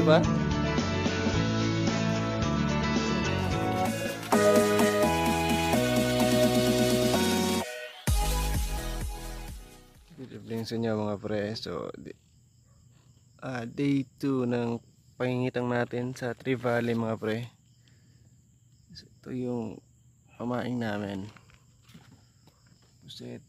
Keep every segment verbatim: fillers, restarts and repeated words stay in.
di ba? Good evening sa inyo mga pre. So, uh, day two ng pangingitang natin sa Tree Valley mga pre. So, ito yung pamaing namin. Puset.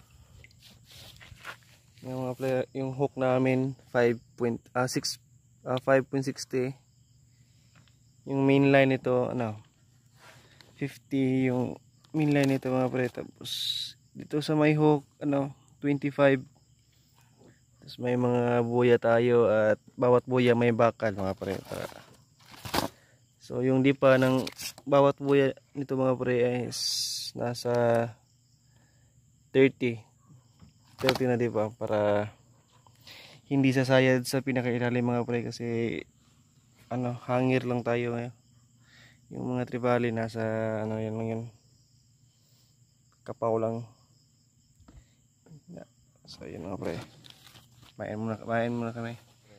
Yung mga pre, yung hook namin five point six uh, five point six zero. Yung main line nito ano fifty yung main line nito mga pre. Tapos dito sa may hook ano twenty-five. Tapos may mga buya tayo at bawat buya may bakal mga pre. So yung dipa ng bawat buya nito mga pre is nasa thirty na diba, para hindi sasayad sa pinakailalim mga pre, kasi ano hangir lang tayo ngayon. Yung mga Tree Valley nasa ano yan lang yun, kapaw lang. So yun mga pre, main muna, main muna kami.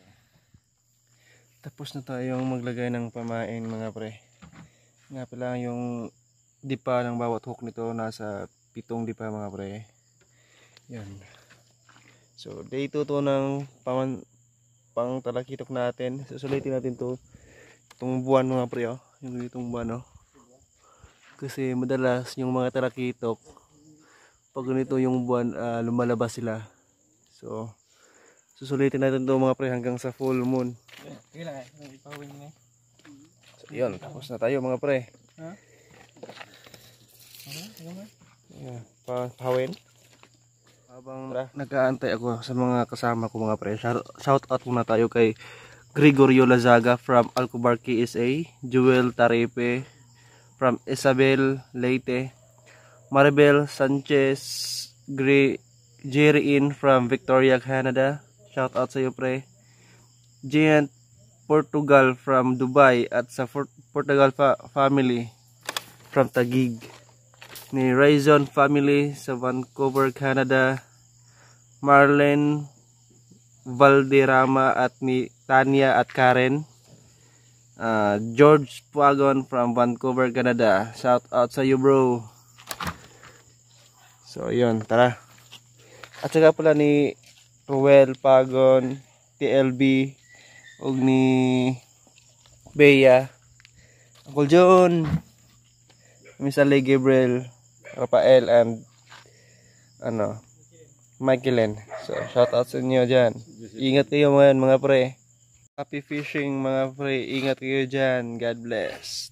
Tapos na tayong maglagay ng pamain mga pre. Nga pala yung dipa ng bawat hook nito nasa pitong dipa mga pre. Yan. So day two to ng pang, pang talakitok natin. Susulitin natin to itong buwan mga pre, oh. Yung itong buwan, oh. Kasi madalas yung mga talakitok pag ganito yung buwan, uh, lumalabas sila. So susulitin natin to mga pre hanggang sa full moon. So yun, tapos na tayo mga pre. Yeah, pa pawin. Habang nag-aantay ako sa mga kasama ko mga pre, shout out muna tayo kay Gregorio Lazaga from Alcobar, K S A, Joel Tarepe from Isabel, Leyte, Maribel Sanchez, Gre Jerry In from Victoria, Canada, shout out sa iyo pre. Giant Portugal from Dubai at sa Portugal fa family from Taguig, ni Raison family sa Vancouver, Canada, Marlene Valderrama at ni Tanya at Karen, uh, George Puagon from Vancouver, Canada, shout out sa you bro. So yun, tara. At saka pala ni Ruel Pagon, T L B ug ni Bea, Uncle John, Miss Ale Gabriel, Rafael and ano Michaelen. So shout out sa inyo dyan. Ingat kayo mga, mga pre. Happy fishing mga pre. Ingat kayo dyan. God bless.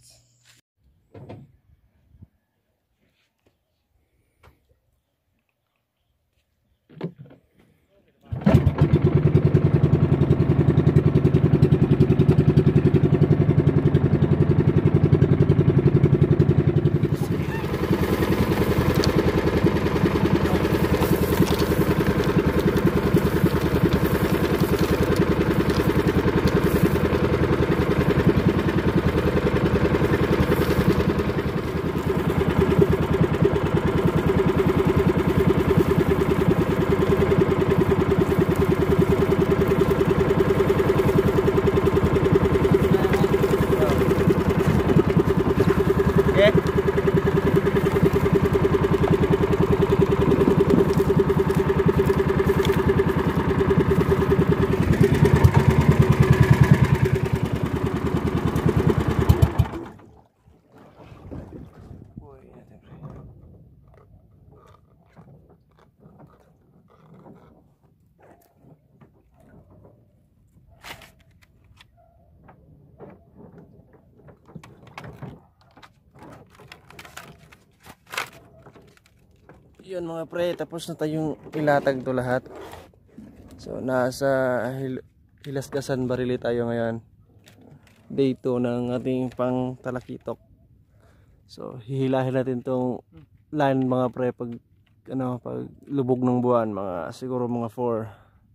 Yun mga pre, tapos na tayong ilatag to lahat. So nasa Hil Hilasgasan Barili tayo ngayon. Day two ng ating pang talakitok. So hihilahin natin tong line mga pre pag ano, pag lubog ng buwan, mga siguro mga four.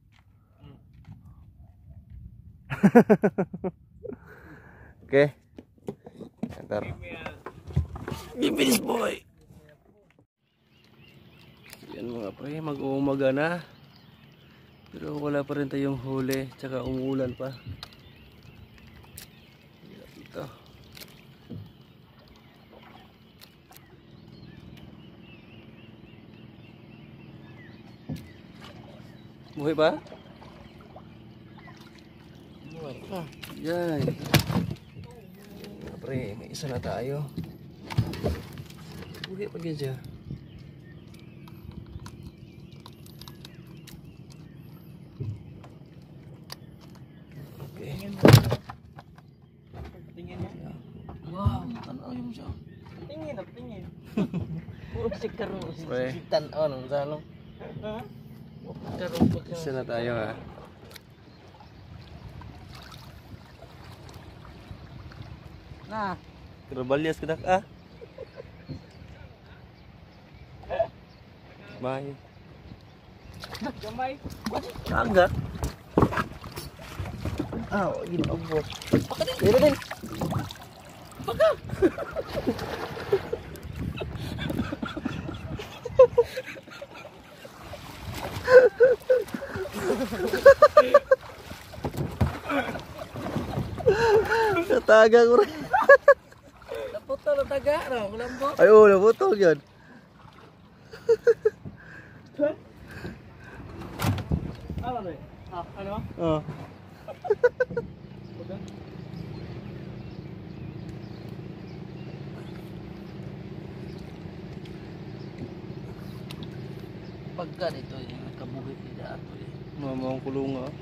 Okay. Enter. Bibilis boy. Yan mga pre, mag-uumaga na. Pero wala pa rin tayong huli, tsaka umuulan pa. Buhay ba? Buhay pa. Yan. Pre, may isa na tayo. Buhay pa yan siya. Okay. Tingin mo. Wow, tanaw yung siya. Tingin na, tingin. Puro si Karo. Pre. Si Tan-on. Ang salo. Ha? Karo pa ka. Isa na tayo ha. Na. Trabalyas ka na ka. Bye. Gamay. Agak. Ah, oh, gini abo. Baka din. Meron din. Baka. Nataga ko rin. Naputol ang taga. Malambot. Ay, oo, naputol yun. Ano ba? Ah, ano? Oh. Pagka dito yung nakabuhit nila ato eh. Mama ang kulong ah.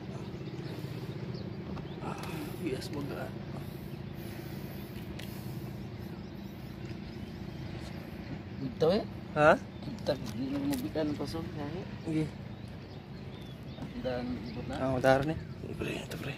Yes, maga. Ito eh. Ha? Kita hindi mo bitan pasok kaya. Sige. Dan ibut na. Ah, udara ni. Pre, ito pre.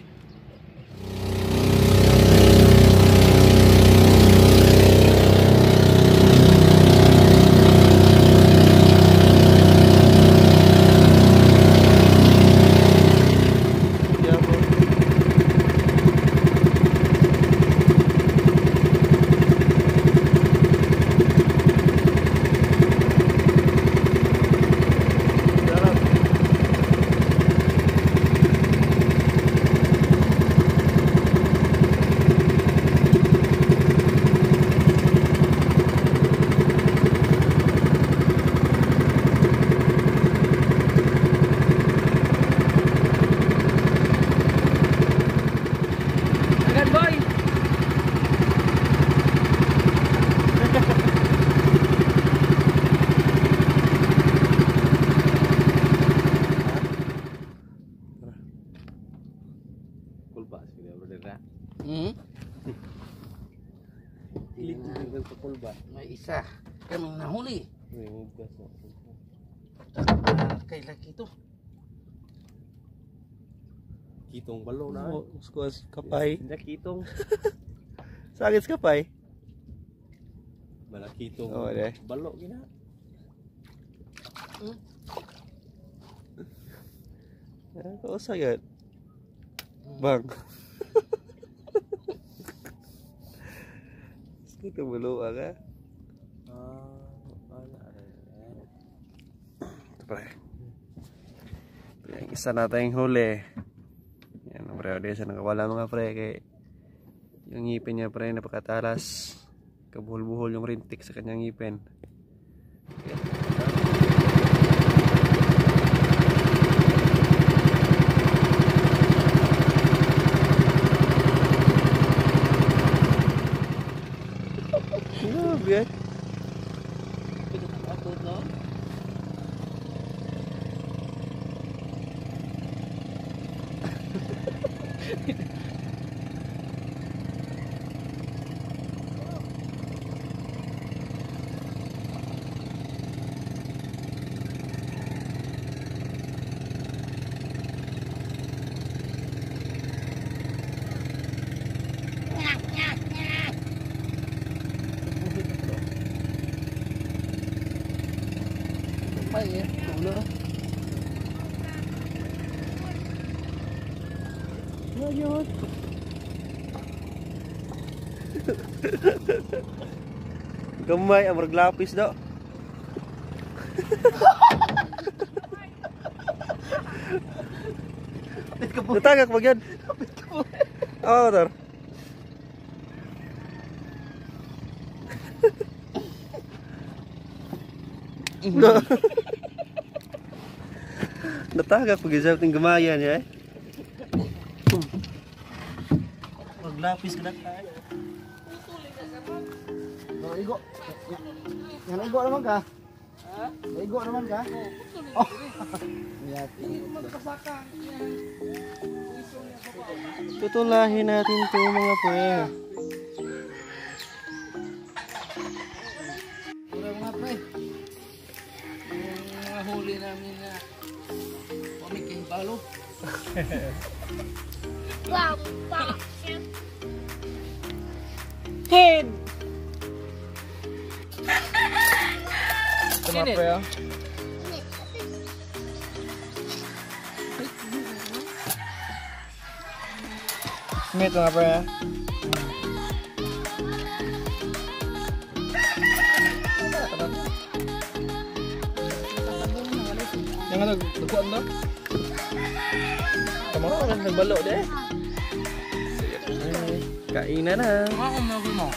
Agad boy. Kulba sila brother na. Hmm. Ilit din sa kulba. May isa. Kaming nahuli. May mugas na. Kay laki to. Kitong balo na. Oh, squash kapay. Hindi kitong. Sagis kapay. Bala kitong Oh, deh. balo gina. Hmm. Ah, kau sagad. Bang. Kita balo aga. Ah, ana ana. Ito pre. Yang isa natin yung huli. Yan, pre, di sa nakawala mga pre kay yung ngipin niya pre napakatalas. Kabuhol-buhol yung rintik sa kanyang ngipin. Grabe eh. Pinakabot no. May eh, ulo. Ayun. Gamay ang maglapis daw. Natagak mo yan. Oo, tar. Natagak pag-isap ng gamayan ya. Maglapis ka na tayo. Oh, igo. Yan igo naman ka? Ha? Igo naman ka? Oh. Tutulahin natin to mga pre. Wala mga pre. Yung mga huli namin na pamiking balo. Head! Ito mga pre oh. Smith mga pre ah. Yang ano, dukuan to? Kamu kan nagbalo deh. Kainan na. Ako mo mo.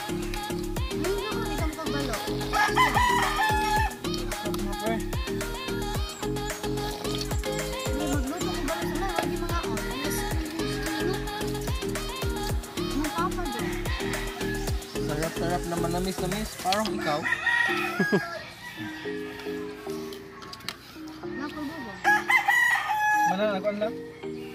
Sarap-sarap na manamis-namis, parang ikaw. Mana, nakuan lang?